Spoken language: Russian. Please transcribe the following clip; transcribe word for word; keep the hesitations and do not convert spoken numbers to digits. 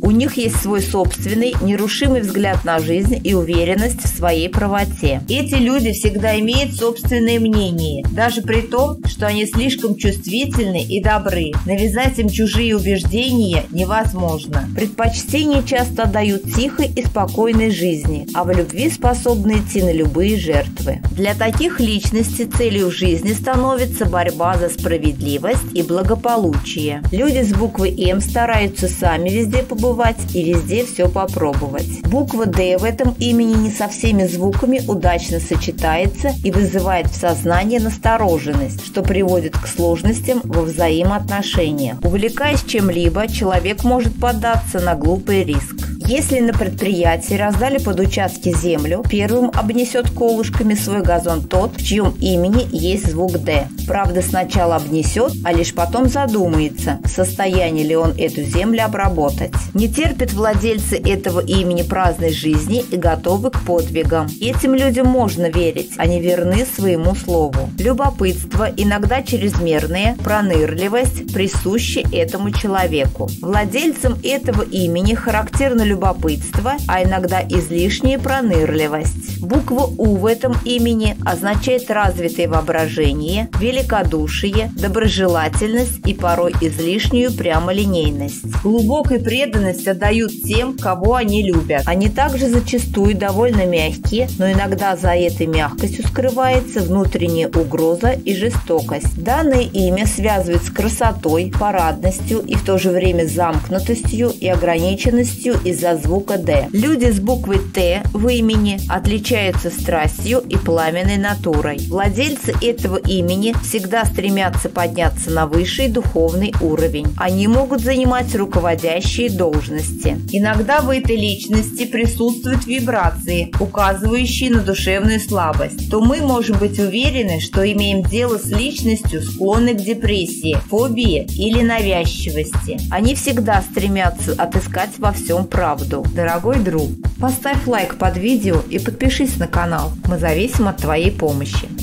У них есть свой собственный, нерушимый взгляд на жизнь и уверенность в своей правоте. Эти люди всегда имеют собственное мнение, даже при том, что они слишком чувствительны и добры. Навязать им чужие убеждения невозможно. Предпочтение часто отдают тихой и спокойной жизни, а в любви способны идти на любые жертвы. Для таких личностей целью в жизни становится борьба за справедливость и благополучие. Люди с буквой М стараются сами везде побывать и везде все попробовать. Буква Д в этом имени не со всеми звуками удачно сочетается и вызывает в сознании настороженность, что приводит к сложностям во взаимоотношениях. Увлекаясь чем-либо, человек может поддаться на глупый риск. Если на предприятии раздали под участки землю, первым обнесет колышками свой газон тот, в чьем имени есть звук «Д». Правда, сначала обнесет, а лишь потом задумается, в состоянии ли он эту землю обработать. Не терпят владельцы этого имени праздной жизни и готовы к подвигам. Этим людям можно верить, они верны своему слову. Любопытство, иногда чрезмерное, пронырливость присущи этому человеку. Владельцам этого имени характерно любопытство, а иногда излишняя пронырливость. Буква У в этом имени означает развитое воображение, великодушие, доброжелательность и порой излишнюю прямолинейность. Глубокую преданность отдают тем, кого они любят. Они также зачастую довольно мягкие, но иногда за этой мягкостью скрывается внутренняя угроза и жестокость. Данное имя связывают с красотой, парадностью и в то же время замкнутостью и ограниченностью из-за звука «Д». Люди с буквой Т в имени отличаются страстью и пламенной натурой. Владельцы этого имени всегда стремятся подняться на высший духовный уровень. Они могут занимать руководящие должности. Иногда в этой личности присутствуют вибрации, указывающие на душевную слабость. То мы можем быть уверены, что имеем дело с личностью, склонной к депрессии, фобии или навязчивости. Они всегда стремятся отыскать во всем правду. Дорогой друг, поставь лайк под видео и подпишись на канал. Мы зависим от твоей помощи.